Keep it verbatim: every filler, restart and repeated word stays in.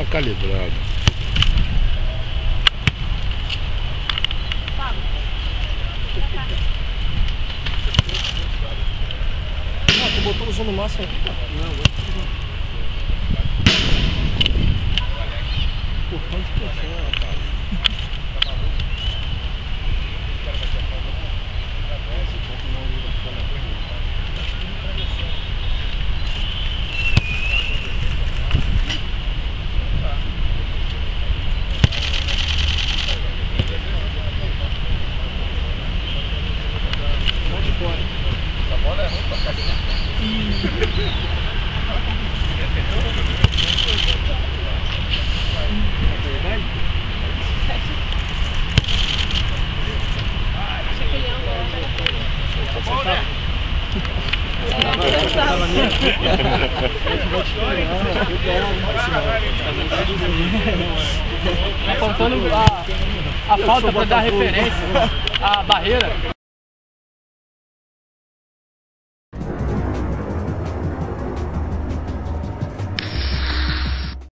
calibrado. Ah, tu botou o zoom no máximo aqui, cara? Não, vou Pô, quanto que é, cara? Essa bola é ruim pra caramba. Tá faltando a, a falta pra dar referência, a barreira.